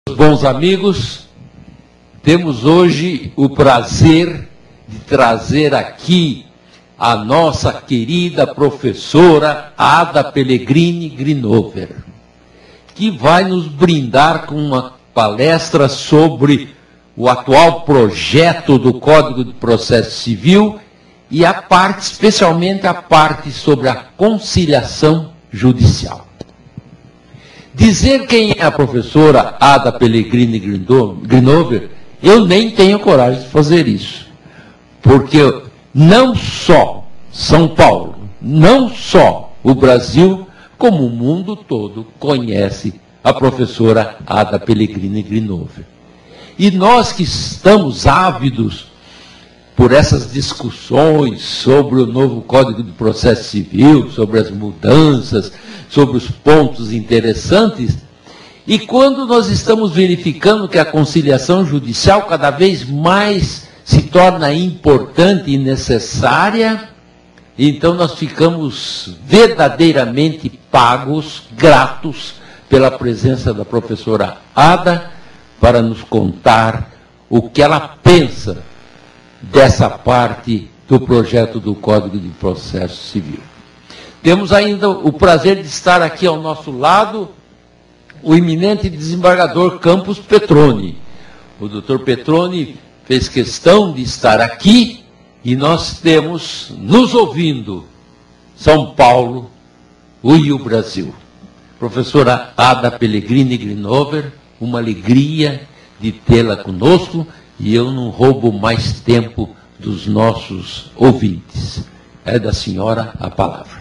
Bons amigos, temos hoje o prazer de trazer aqui a nossa querida professora Ada Pellegrini Grinover, que vai nos brindar com uma palestra sobre o atual projeto do Código de Processo Civil e a parte, especialmente a parte sobre a conciliação judicial. Dizer quem é a professora Ada Pellegrini Grinover, eu nem tenho coragem de fazer isso. Porque não só São Paulo, não só o Brasil, como o mundo todo conhece a professora Ada Pellegrini Grinover. E nós que estamos ávidos por essas discussões sobre o novo Código de Processo Civil, sobre as mudanças, sobre os pontos interessantes, e quando nós estamos verificando que a conciliação judicial cada vez mais se torna importante e necessária, então nós ficamos verdadeiramente pagos, gratos, pela presença da professora Ada, para nos contar o que ela pensa dessa parte do projeto do Código de Processo Civil. Temos ainda o prazer de estar aqui ao nosso lado o eminente desembargador Campos Petroni. O doutor Petroni fez questão de estar aqui e nós temos, nos ouvindo, São Paulo e o Brasil. Professora Ada Pellegrini Grinover, uma alegria de tê-la conosco e eu não roubo mais tempo dos nossos ouvintes. É da senhora a palavra.